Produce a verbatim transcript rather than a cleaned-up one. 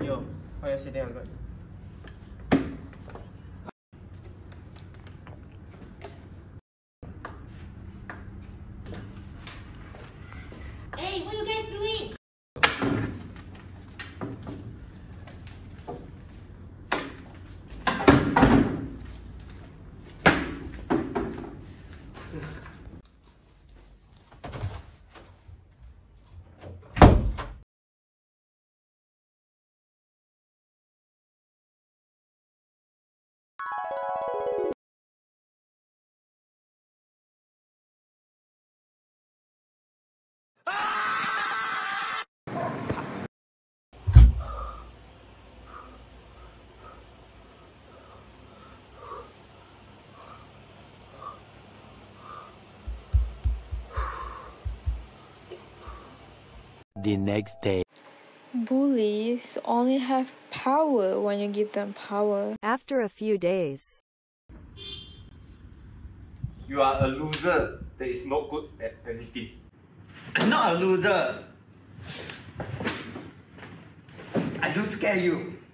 Yo, why are you sitting alone? Hey, what are you guys doing? The next day. Bullies only have power when you give them power. After a few days. You are a loser that is not good at anything. I'm not a loser. I don't scare you.